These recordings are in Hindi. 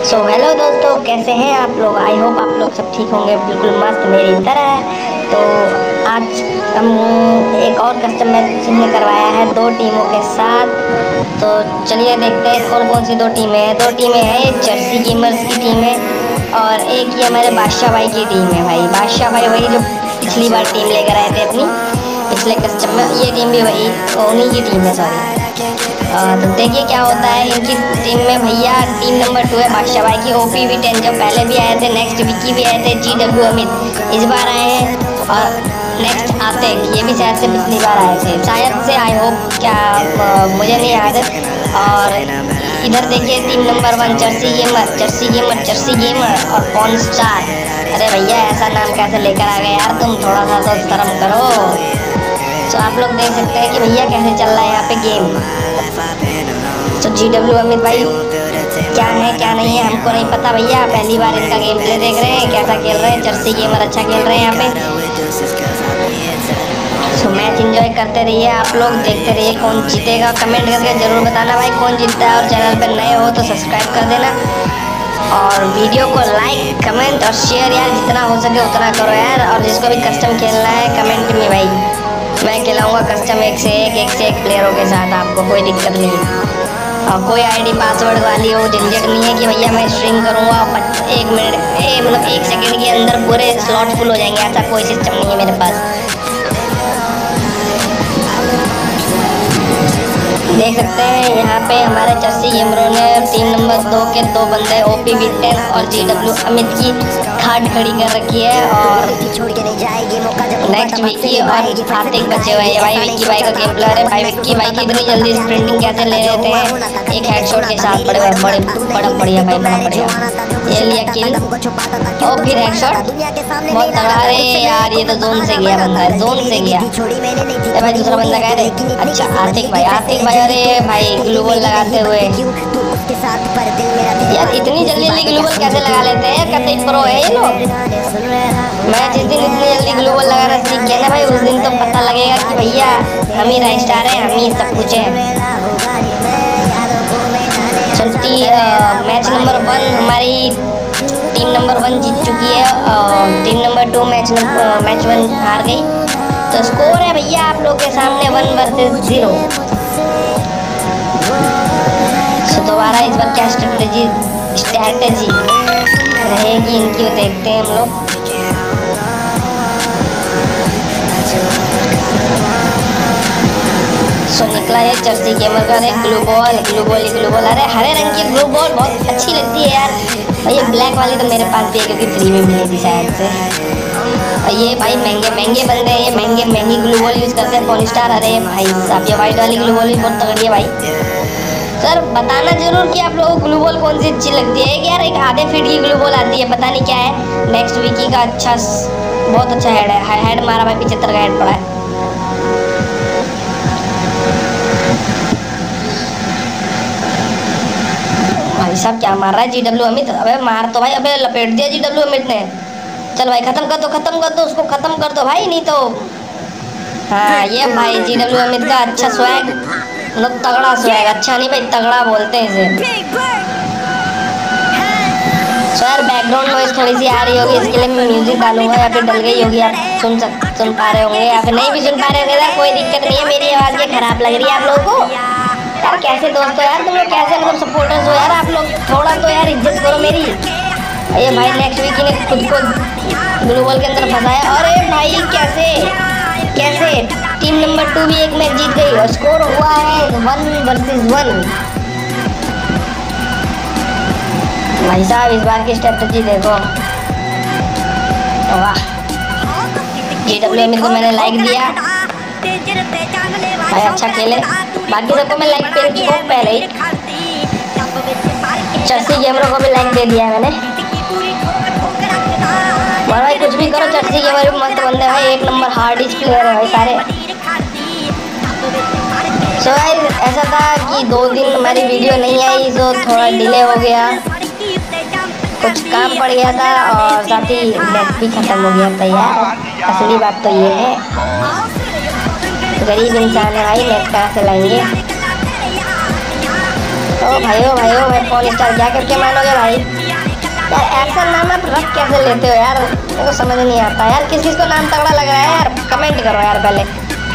सो हेलो दोस्तों, कैसे हैं आप लोग। आई होप आप लोग सब ठीक होंगे, बिल्कुल मस्त मेरी तरह। तो आज हम एक और कस्टम मैच हमने करवाया है 2 टीमों के साथ। तो चलिए देखते हैं कौन कौन सी 2 टीमें हैं। 2 टीमें हैं, एक जर्सी गेमर्स की टीम है और एक ये हमारे बादशाह भाई की टीम है। भाई बादशाह भाई वही जो पिछली बार टीम लेकर आए थे अपनी पिछले कस्टम में, ये टीम भी वही उन्हीं की टीम है, सॉरी। तो देखिए क्या होता है इनकी टीम में। भैया टीम नंबर 2 है बादशाह भाई की OPV10, जो पहले भी आए थे। नेक्स्ट विक्की भी आए थे, GW अमित इस बार आए हैं और नेक्स्ट आतिक, ये भी शायद से पिछली बार आए थे शायद से, आई होप, क्या मुझे नहीं याद है। और इधर देखिए टीम नंबर 1 जर्सी गेमर और पॉन स्टार। अरे भैया ऐसा नाम कैसे लेकर आ गए यार, तुम थोड़ा सा तो शर्म करो। तो आप लोग देख सकते हैं कि भैया कैसे चल रहा है यहाँ पे गेम। तो GW अमित भाई क्या है क्या नहीं है हमको नहीं पता भैया, पहली बार इनका गेम प्ले देख रहे हैं कैसा खेल रहे हैं। जर्सी गेमर अच्छा खेल रहे हैं यहाँ पे। तो मैच एंजॉय करते रहिए, आप लोग देखते रहिए। कौन जीतेगा कमेंट करके ज़रूर बताना भाई कौन जीतता है। और चैनल पर नए हो तो सब्सक्राइब कर देना और वीडियो को लाइक कमेंट और शेयर यार जितना हो सके उतना करो यार। और जिसको भी कस्टम खेलना है कमेंट में भाई, मैं खिलाऊंगा कस्टम एक से एक प्लेयरों के साथ, आपको कोई दिक्कत नहीं है। और कोई ID पासवर्ड वाली हो झंझट नहीं है कि भैया मैं स्ट्रीम करूंगा 1 मिनट मतलब 1 सेकंड के अंदर पूरे स्लॉट फुल हो जाएंगे, ऐसा कोई सिस्टम नहीं है मेरे पास। देख सकते हैं यहाँ पे हमारे जर्सी गेमरों ने टीम नंबर 2 के 2 बंदे OPV10 और GW अमित की खाट खड़ी कर रखी है। और नेक्स्ट विक्की और आतिक बचे हुए हैं। भाई विक्की भाई का गेम प्ले है। भाई विक्की भाई की इतनी जल्दी स्प्रिंटिंग कैसे ले लेते हैं एक हेडशॉट के साथ। बड़ा बढ़िया भाई, बड़ा बढ़िया। ये लिया किल और फिर हेडशॉट, बहुत तगड़ा। अरे यार ये तो जोन से गया बंदा, जोन से गया। भाई दूसरा बंदा कह रहे, अच्छा आतिक भाई। अरे भाई ग्लू बॉल लगाते हुए यार इतनी जल्दी ग्लू बॉल कैसे लगा लेते हैं, कतई प्रो है ये लोग। मैं जिस दिन इतनी जल्दी ग्लू बॉल लगाना सीख गया ना भाई, उस दिन तो पता लगेगा कि भैया हम ही राइट स्टार है, हम ही सब कुछ है। चलती मैच नंबर 1 हमारी टीम नंबर 1 जीत चुकी है और टीम नंबर 2 मैच 1 हार गई। तो स्कोर है भैया आप लोग के सामने 1 वर्सेस 0। तो दोबारा इस बार क्या स्ट्रेटेजी रहेगी इनकी, वो देखते हैं हम लोग। सो निकला है जर्सी गेमर का ग्लू बॉल। अरे हरे रंग की ग्लू बॉल बहुत अच्छी लगती है यार। और ये ब्लैक वाली तो मेरे पास भी है क्योंकि फ्री में मिली थी शायद से। और ये भाई महंगे बंदे हैं, ये महंगी ग्लू बॉल यूज़ करते हैं पॉन स्टार। अरे भाई साहब ये वाइट वाली ग्लू बॉल भी बहुत तगड़ी है भाई। सर बताना जरूर कि आप लोगों को ग्लू बॉल कौन सी अच्छी लगती है। यार एक आधे फीट की ग्लू बॉल आती है, पता नहीं क्या है। नेक्स्ट विकी का बहुत अच्छा हेड है, हेड मारा भाई, 75 का हेड पड़ा है। भाई साहब क्या मार रहा है GW अमित। अबे मार तो भाई, अबे लपेट दिया GW अमित ने। चल भाई खत्म कर दो उसको, खत्म कर दो भाई, नहीं तो। हाँ ये भाई GW अमित का अच्छा स्वैग, मतलब तगड़ा स्वैग। अच्छा नहीं भाई तगड़ा बोलते हैं इसे। सो यार बैकग्राउंड नॉइज थोड़ी सी आ रही होगी, इसके लिए मैं म्यूजिक डालूंगा या फिर डल गई होगी, आप सुन पा रहे होंगे या फिर नहीं भी सुन पा रहे होंगे। कोई दिक्कत नहीं है, मेरी आवाज़ ये खराब लग रही है आप लोगों को। यार कैसे दोस्तों यार तुम लोग कैसे मतलब सपोर्टर्स हो यार आप लोग, थोड़ा तो यार इज्जत करो मेरी। ये भाई नेक्स्ट वीक ने खुद को ग्लू बॉल के अंदर फंसाया। अरे भाई कैसे टीम नंबर 2 भी एक मैच जीत गई और स्कोर हुआ है 1 वर्सेस 1। भाई साहब इस बार की स्ट्रेटजी देखो, वाह। GW अमित को मैंने लाइक दिया भाई, अच्छा खेले। बाकी सबको मैं लाइक कर चुका हूँ पहले ही। जर्सी गेमरों को भी लाइक दे दिया है मैंने। और भाई कुछ भी करो, जर्सी गेमर भी मस्त बंदे भाई, 1 नंबर हार्डिस्ट प्लेयर है भाई सारे। सो भाई ऐसा था कि 2 दिन हमारी वीडियो नहीं आई, तो थोड़ा डिले हो गया, कुछ काम पड़ गया था और साथ ही नेट भी खत्म हो गया था यार। असली बात तो ये है, गरीब इंसान है भाई, नेट कहाँ से लाएंगे। ओ भाई फोन स्टार क्या करके मानोगे भाई? यार ऐसा नाम आप रख कैसे लेते हो यार, मेरे को समझ नहीं आता यार। किस किस को नाम तगड़ा लग रहा है यार, कमेंट करो यार पहले।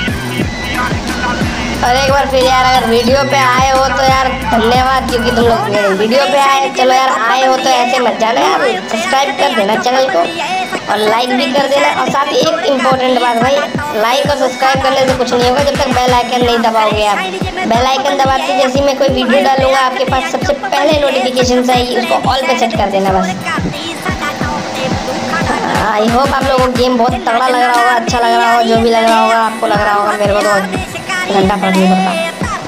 और एक बार फिर यार अगर वीडियो पे आए हो तो यार धन्यवाद, क्योंकि तुम लोग मेरे वीडियो पे आए। चलो यार आए हो तो ऐसे मत जाना यार, सब्सक्राइब कर देना चैनल को और लाइक भी कर देना। और साथ ही एक इम्पोर्टेंट बात भाई, लाइक और सब्सक्राइब करने से कुछ नहीं होगा जब तक बेल आइकन नहीं दबाओगे आप। बेल आइकन दबाते जैसे मैं कोई वीडियो डालूंगा आपके पास सबसे पहले नोटिफिकेशन आएगी, उसको ऑल पे सेट कर देना बस। आई होप आप लोगों को गेम बहुत तगड़ा लग रहा होगा, अच्छा लग रहा होगा, जो भी लग रहा होगा आपको लग रहा होगा। मेरे को तो घंटा फर्क नहीं पड़ता।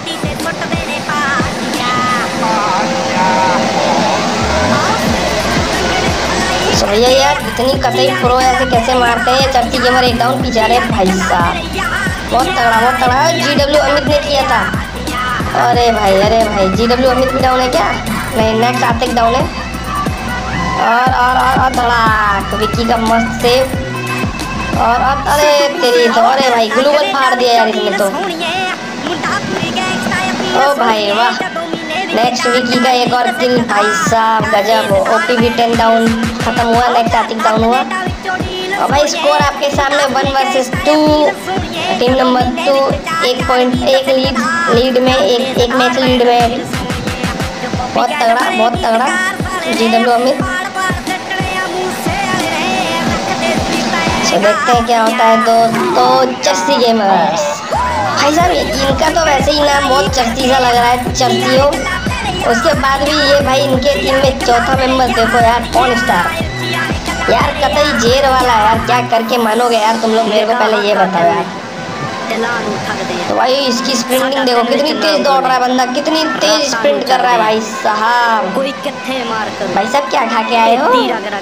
तो भैया यार इतनी कतई प्रो ऐसे कैसे मारते हैं? चर्ची गेमर एक डाउन पीछे रहे भाई साहब, बहुत तगड़ा GW अमित ने किया था। अरे भाई GW अमित भी डाउन है क्या? नहीं, नेक्स्ट आतिक डाउन है। और धड़ाक विक्की का मस्त सेव। और अरे तेरी तो, अरे भाई ग्लूबल फाड़ दिया यार इसने तो। ओ भाई वाह, नेक्स्ट विकी का एक और किल भाई साहब गजब। ओपी भी 10 डाउन खत्म हुआ, नेक्स्ट आतिक डाउन हुआ। और भाई स्कोर आपके सामने 1 वर्सेस 2, टीम नंबर 2 1 लीड में, एक मैच लीड में अभी। बहुत तगड़ा GW अमित। तो देखते हैं क्या होता है दोस्तों। चर्सी गेमर्स भाई साहब, इनका तो वैसे ही नाम बहुत चर्सी सा लग रहा है, चर्सियो। उसके बाद भी ये भाई इनके टीम में चौथा मेंबर देखो यार, पॉन स्टार यार, कतई जेर वाला यार। क्या करके मानोगे यार तुम लोग, मेरे को पहले ये बताओ यार। तो भाई इसकी स्प्रिंटिंग देखो, कितनी तेज दौड़ रहा है बंदा, कितनी तेज स्प्रिंट कर रहा है भाई साहब। भाई साहब क्या खा के आए हो?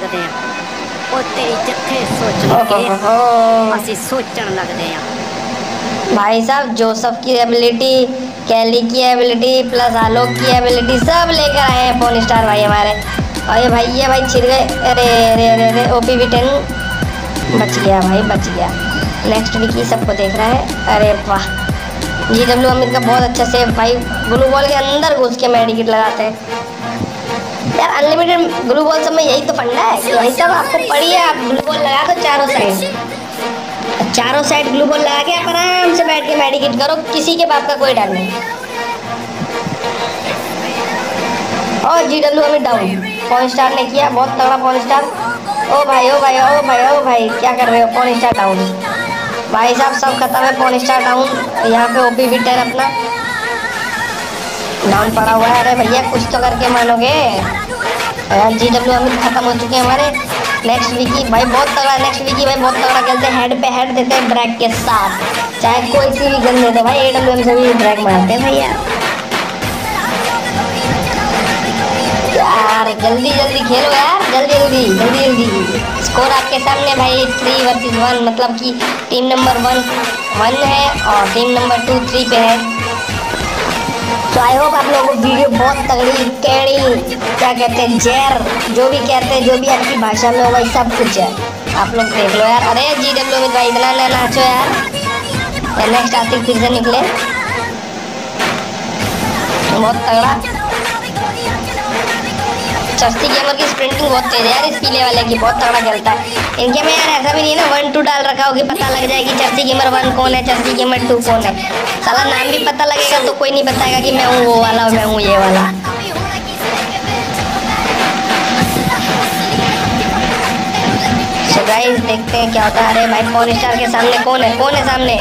भाई साहब जोसेफ की एबिलिटी, कैली की एबिलिटी प्लस आलोक की एबिलिटी सब लेकर आए हैं फोन स्टार भाई हमारे। और ये भाई छिड़ गए। अरे OP भी 10 बच गया भाई, बच गया। नेक्स्ट विकी सबको देख रहा है। अरे वाह, GW अमित का बहुत अच्छा सेव भाई, ग्लू बॉल के अंदर घुस के मेडिकेट लगाते हैं यार। अनलिमिटेड ग्लू बॉल सब में यही तो फंडा है कि भाई साहब आपको पड़ी है, आप ग्लू बॉल लगा दो चारों साइड ग्लू बॉल लगा के आप आराम से बैठ के मेडिकेट करो, किसी के बाप का कोई डर नहीं। और GW Amit down, pawn star ने किया बहुत तगड़ा पॉन स्टार। ओ भाई क्या कर रहे हो? पॉन स्टार डाउन भाई साहब, सब खत्म है, पॉन स्टार डाउन। यहाँ पे OP भी 10 अपना डाउन पड़ा हुआ है। अरे भैया कुछ तो करके मानोगे यार। GW अमित खत्म हो चुके हैं हमारे। नेक्स्ट विकी भाई बहुत तगड़ा, खेलते हैं, हेड पे हेड देते हैं ड्रैग के साथ, चाहे कोई सी भी गन दे दो भाई। AWM से भी ड्रैग मारते हैं भैया यार। जल्दी खेलो यार, जल्दी। स्कोर आपके सामने भाई 3 वर्सेस 1, मतलब कि टीम नंबर 1 है और टीम नंबर 2 3 पे है। तो आई होप आप लोगों को वीडियो बहुत तगड़ी कैड़ी क्या कहते हैं जैर जो भी कहते हैं, जो भी आपकी भाषा में हो भाई सब कुछ है, आप लोग देख लो यार। अरे GW में भाई इतना ना नाचो यार। नेक्स्ट आतिक फिर से निकले, बहुत तगड़ा। चर्सी गेमर की स्प्रिंटिंग बहुत तेज है यार, इस पीले वाले की बहुत तगड़ा खेलता है। इनके में यार ऐसा भी नहीं है ना 1-2 डाल रखा होगी, पता लग जाएगी चर्सी गेमर 1 कौन है, चर्सी गेमर 2 कौन है। साला नाम भी पता लगेगा तो कोई नहीं बताएगा कि मैं हूँ वो वाला, मैं हूँ ये वाला। तो गाइस देखते हैं क्या होता है। अरे भाई पॉन स्टार के सामने कौन है सामने?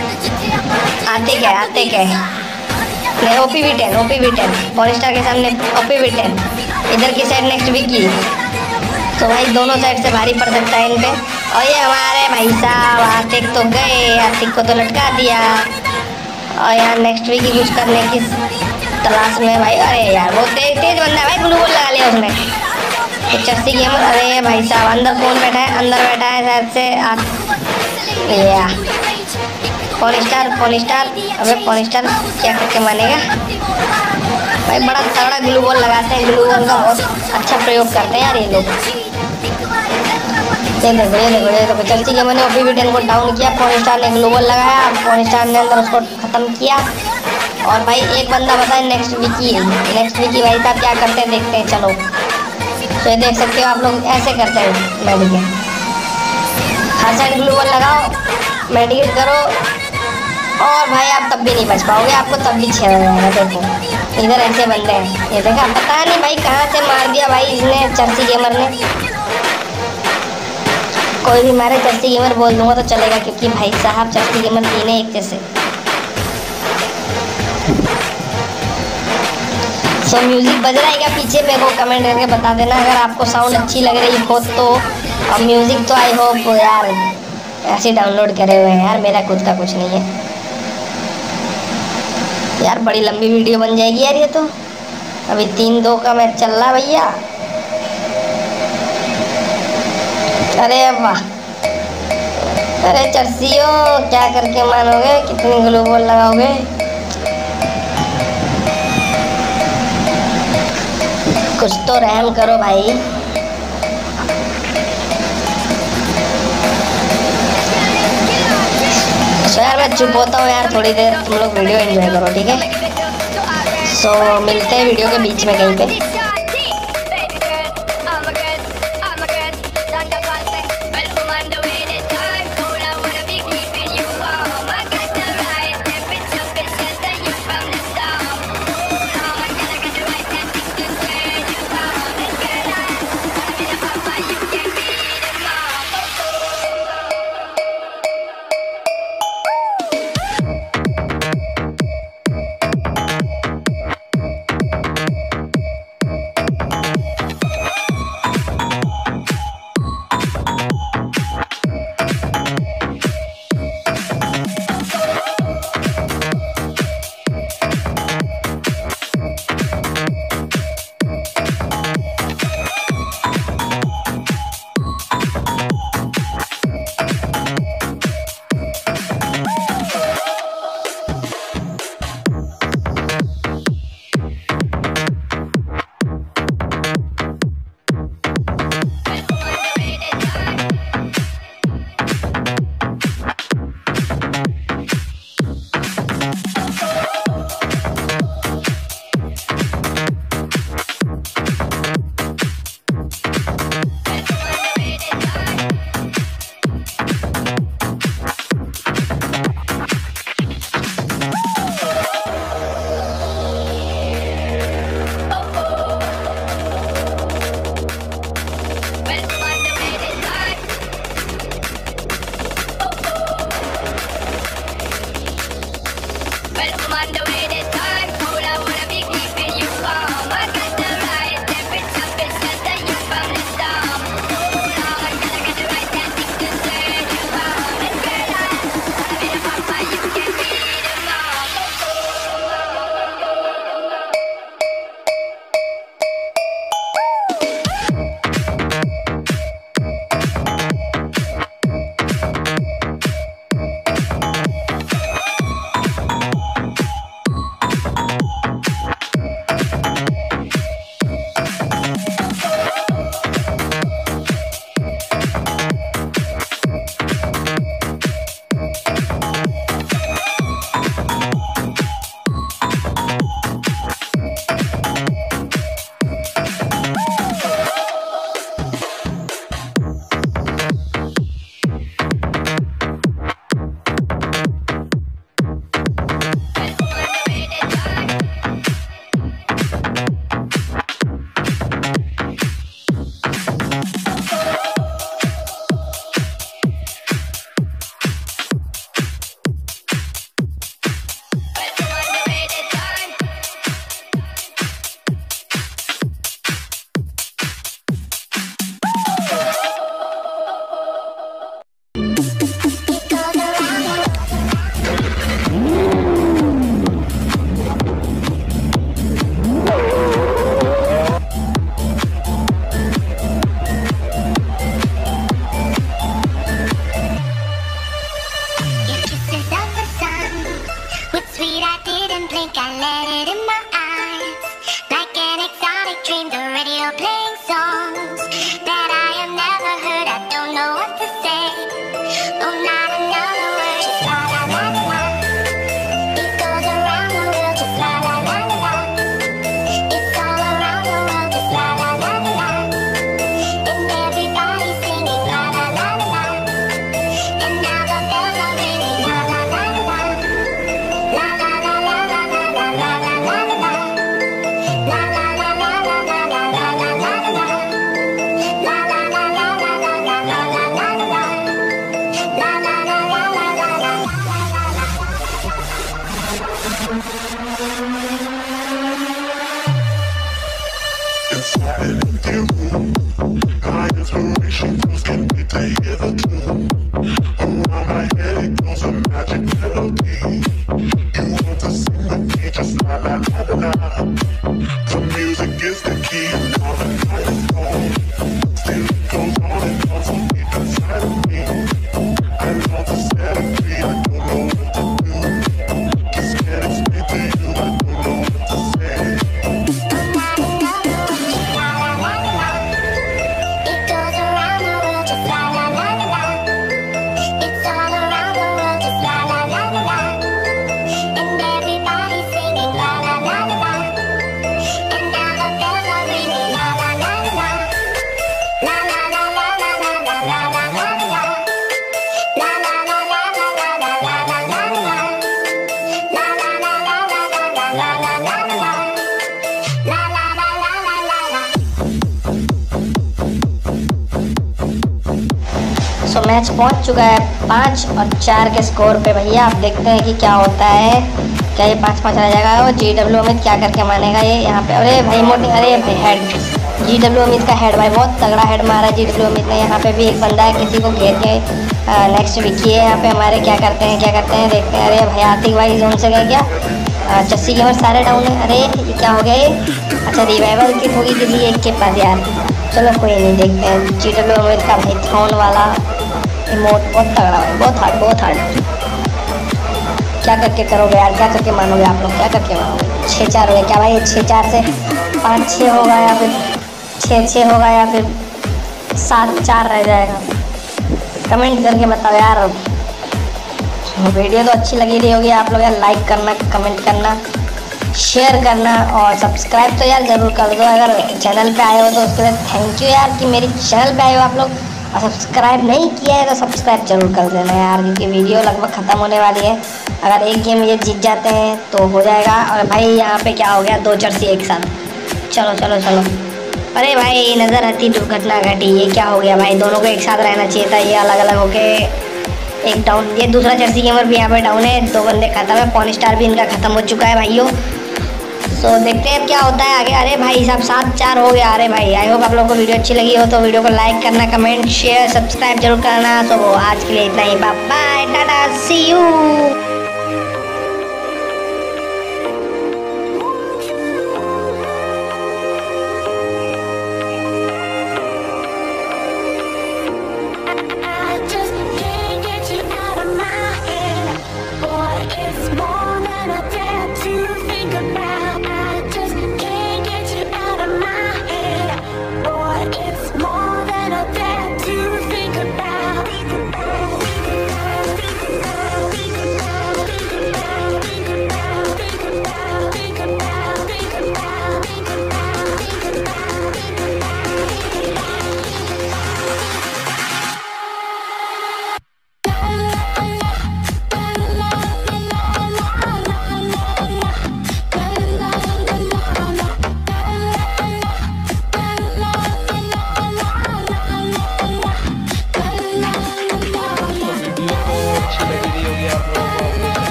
आतिक है। नहीं OP भी 10 पॉन स्टार के सामने OP भी 10। इधर की साइड नेक्स्ट विकी। तो भाई दोनों साइड से भारी पड़ सकता है इन पे। और ये हमारे भाई साहब आतिक तो गए, आतिक को तो लटका दिया। और यहाँ नेक्स्ट वीक यूज करने की तलाश में भाई। अरे यार वो तेज बंदा है भाई, ग्लू बॉल लगा लिया उसने। तो चर्सी गेमर, अरे भाई साहब अंदर कौन बैठा है? अंदर बैठा है शायद से या पॉन स्टार। अबे पॉन स्टार क्या करके मानेगा भाई? बड़ा तगड़ा ग्लू बॉल लगाते हैं, ग्लू बॉल का बहुत अच्छा प्रयोग करते हैं यार ये लोग। ये देखो चर्ची गेमर ने OP भी 10 को डाउन किया, पॉन स्टार ने ग्लू बॉल लगाया, पॉन स्टार ने अंदर उसको खत्म किया। और भाई एक बंदा बताए नेक्स्ट विकी भाई साहब क्या करते हैं देखते हैं। चलो तो ये देख सकते हो आप लोग, ऐसे करते हैं मेडिकेट। हर साइड ग्लू वॉल लगाओ, मेडिकेट करो, और भाई आप तब भी नहीं बच पाओगे, आपको तब भी 6 हो जाएगा। देखो इधर ऐसे बंदे हैं, ये देखा, पता नहीं भाई कहाँ से मार दिया भाई इसने, चर्सी गेमर ने। कोई भी मारे चर्सी गेमर बोल दूंगा तो चलेगा, क्योंकि भाई साहब चर्सी गेमर 3 है एक जैसे। सो म्यूजिक बज रहा है क्या पीछे, मेरे को कमेंट करके बता देना अगर आपको साउंड अच्छी लग रही हो तो। अब म्यूजिक तो आई होप यार ऐसे डाउनलोड करे हुए हैं यार, मेरा खुद का कुछ नहीं है यार। बड़ी लंबी वीडियो बन जाएगी यार ये तो। अभी 3-2 का मैच चल रहा भैया। अरे वाह, अरे चर्सियो क्या करके मानोगे, कितनी ग्लू बॉल लगाओगे। कुछ तो रहम करो भाई। सो यार मैं चुप होता हूँ यार थोड़ी देर, तुम लोग वीडियो एंजॉय करो ठीक है। सो मिलते हैं वीडियो के बीच में कहीं पे। तो मैच पहुंच चुका है 5 और 4 के स्कोर पे भैया। आप देखते हैं कि क्या होता है, क्या ये 5-5 रह जाएगा। और GW अमित क्या करके मानेगा ये यहाँ पे। अरे भाई मोटी, अरे भाई हेड, GW अमित का हेड भाई, बहुत तगड़ा हेड मारा GW अमित ने। यहाँ पे भी एक बंदा है, किसी को घेर के नेक्स्ट विकी है यहाँ पे हमारे। क्या करते हैं देखते हैं। अरे भाई आतिक भाई जोन से गए क्या, चस्सी गेमर सारे डाउन है। अरे ये क्या हो गया ये, अच्छा रिवाइवल किट होगी किसी एक के पास यार। चलो कोई नहीं, देखते हैं। GW अमित का भाई थ्रोन वाला इमोट बहुत तगड़ा है, बहुत हार्ड। क्या करके करोगे यार, क्या करके मानोगे आप लोग, क्या करके मानोगे। 6-4 हो गया क्या भाई, 6-4 से 5-6 होगा या फिर 6-6 होगा या फिर 7-4 रह जाएगा। कमेंट करके बताओ यार। वीडियो तो अच्छी लगी रही होगी आप लोग यार, लाइक करना, कमेंट करना, शेयर करना और सब्सक्राइब तो यार ज़रूर कर दो। अगर चैनल पे आए हो तो उसके लिए थैंक यू यार कि मेरी चैनल पे आए हो आप लोग। और सब्सक्राइब नहीं किया है तो सब्सक्राइब जरूर कर देना यार, क्योंकि वीडियो लगभग ख़त्म होने वाली है। अगर एक गेम ये जीत जाते हैं तो हो जाएगा। और भाई यहाँ पे क्या हो गया, 2 जर्सी एक साथ। चलो। अरे भाई नज़र आती दुर्घटना घटी, ये क्या हो गया भाई, दोनों को एक साथ रहना चाहिए था, ये अलग अलग होके एक डाउन। ये दूसरा जर्सी गेमर भी यहाँ पे डाउन है, 2 बंदे खत्म है। पॉन स्टार भी इनका ख़त्म हो चुका है भाइयों। तो देखते हैं क्या होता है आगे। अरे भाई साहब 7-4 हो गया। अरे भाई आई होप आप लोगों को वीडियो अच्छी लगी हो तो वीडियो को लाइक करना, कमेंट, शेयर, सब्सक्राइब जरूर करना। तो आज के लिए इतना ही, बाय बाय, टाटा, सी यू।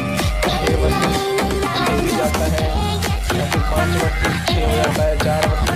है 5 वक्त 6 हो जाता है, 4 वक्त